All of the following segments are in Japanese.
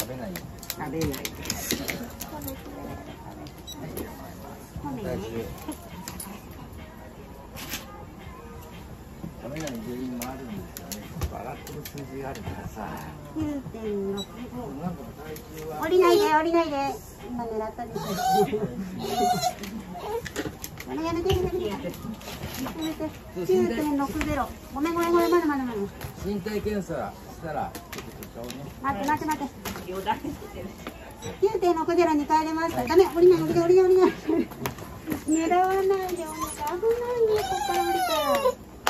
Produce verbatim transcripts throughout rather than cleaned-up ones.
べない。 食べない。 体重。食べない原因もあるんですよね。上がってる数字があるからさ。 きゅうてんろく。 なんか体重は。 降りないで降りないで。今狙ったです。やめやめてやめてやめて。きゅうてんろくゼロ。ごめんごめんごめんまだまだまだ。 身体検査したらちょっと顔ね。 待って待って待って。きゅうてんろくゼロに帰れました。ダメ降りない降りない降りない降りない。狙わないでお願い。危ないねここから降りたら。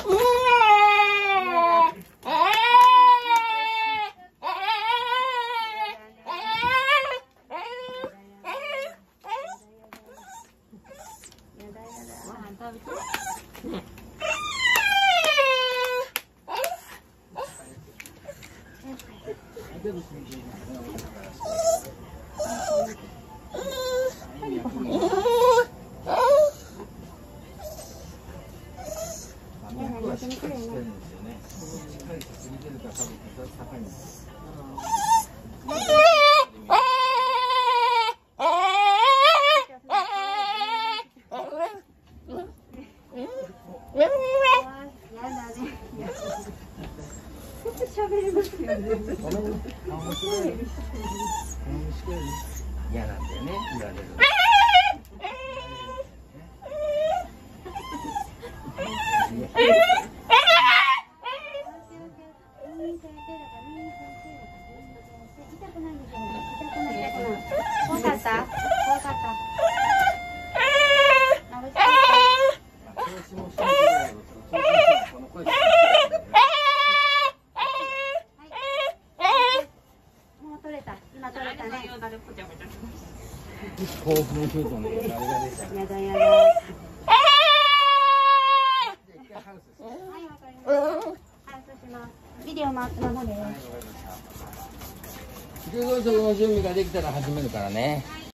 嫌なんだよね、言われる。 怖かった？怖かった。もう取れた。今取れたね。 興奮するとね、あれが出ちゃう。 やだやだ。ハウスします。ビデオ回ってます。 救護則の準備ができたら始めるからね。